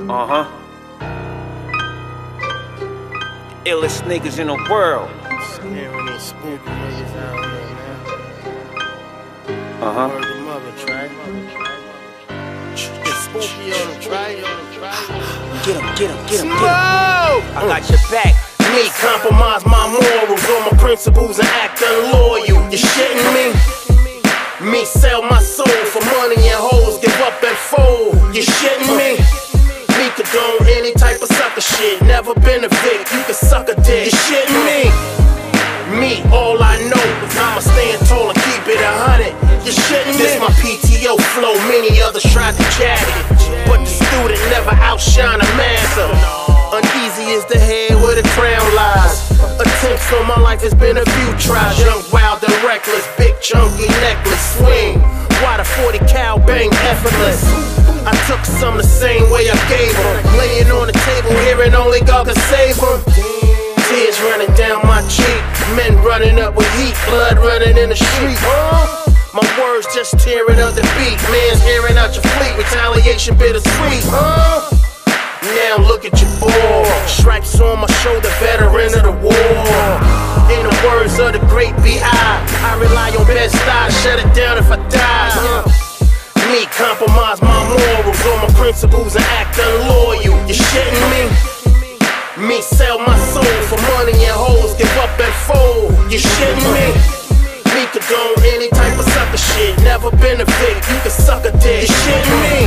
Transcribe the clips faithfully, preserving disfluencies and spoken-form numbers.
Uh-huh. Illest niggas in the world. Scaring these spooky niggas out here, man. Uh-huh. Word the mother, Trey. It's spooky on the Trey. Get him, get him, get him, get him. Smoke! I got your back. Me compromise my morals on my principles and act unloyal. You shitting me? Me sell my soul for money and hoes, give up and fold. You shitting me? Me condone any type of sucker shit. Never been a vic, you can suck a dick. You shitting me? Me, all I know is I'ma stand tall and keep it a hundred. You shitting me? This my P T O flow, many others tried to jack it, but the student never outshine a master. Uneasy is the head where the crown lies. Attempts on my life has been a few tries. Young, wild and reckless, big chunky necklace swing. Why the forty cal bang effortless? I took some the same way I gave them. Laying on the table, hearing only God can save them. Tears running down my cheek, men running up with heat, blood running in the street. Uh, my words just tearing up the beat. Man's airing out your fleet, retaliation bittersweet. Uh, now look at your boy, stripes on my shoulder, veteran of the war. In the words of the great B I, I rely on best style, shut it down if I die. Uh, me compromise my morals on my principles and act unloyal. You shitting me? Me sell my soul for money and hoes, give up and fold. You shitting me? Me condone any type of sucker shit. Never been a vic, you can suck a dick. You shitting me?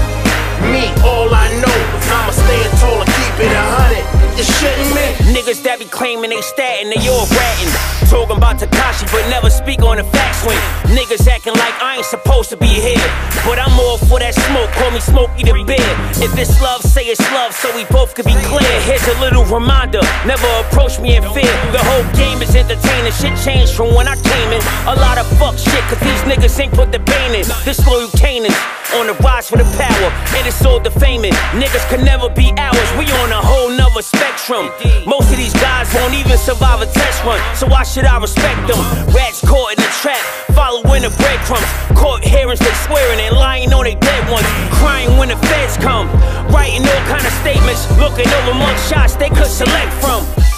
Me, all I know is I'ma stand tall and keep it a hundred. You shitting me? Niggas that be claiming they statin', they all ratting. Talking about Tekashi, but never speak on the facts when niggas acting like I ain't supposed to be here. But I'm all for that smoke, call me Smokey the Bear. If it's love, say it's love, so we both could be clear. Here's a little reminder, never approach me in fear. The whole game is entertaining, shit changed from when I came in. A lot of fuck shit, cause these niggas ain't put the pain in. This loyal Canaan's on the rise for the power, and it's all defaming. Niggas can never be ours, we on a whole nother spectrum. Most of these guys won't even survive a test run, so why should I respect them? Rats caught in the trap, following the breadcrumbs. Court hearings, they swearing and lying on they dead ones. Crying when the feds come, writing all kind of statements, looking over mug shots they could select from.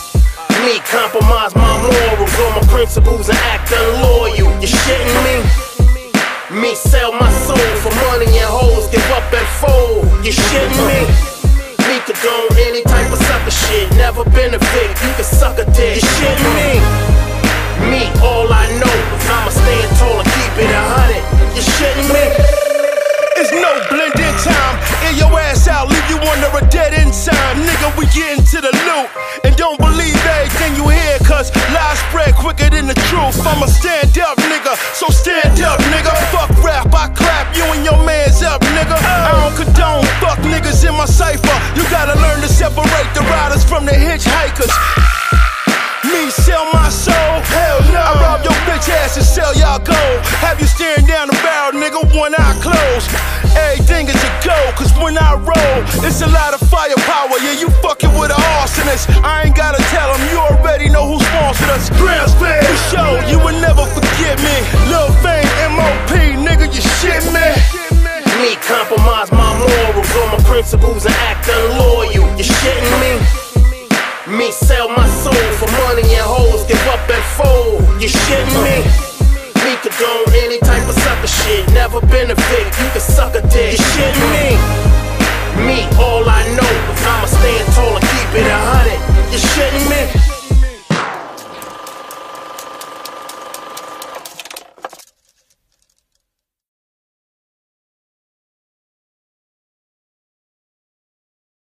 Me compromise my morals on my principles and act unloyal. You shitting me? Me sell my soul for money and hoes, give up and fold. You shitting me? Me condone any type of sucker shit. Never been a vic, you can suck a dick. You shitting me? Me, all I know is I'ma stand tall and keep it a hundred. You shitting me? It's no blending time. Air your ass out, leave you under a dead end sign. Nigga, we getting to the loot. And don't believe everything you hear, cause lies spread quicker than the truth. I'm a stand up nigga, so stand up nigga. Fuck rap, I clap you and your mans up nigga. I don't condone fuck niggas in my cipher. You gotta learn to separate the riders from the hitchhikers. Me sell my soul? Hell no. I rob your bitch ass and sell y'all gold. Have you staring down the barrel, nigga, one eye closed. Everything is a go, cause when I roll, it's a lot of firepower. Yeah, you fucking with an arsonist. I ain't gotta tell them, you already know who sponsored us. Grams Fed, for sure, you will never forget me. Lil Fame, M O P, nigga, you shit me. Me compromise my morals on my principles and act unloyal. You shitting me? Me sell my soul for money and hoes, give up and fold. You shitting me? Me condone any type of sucker shit. Never been a vic, you can suck a dick. You shitting me? Me, all I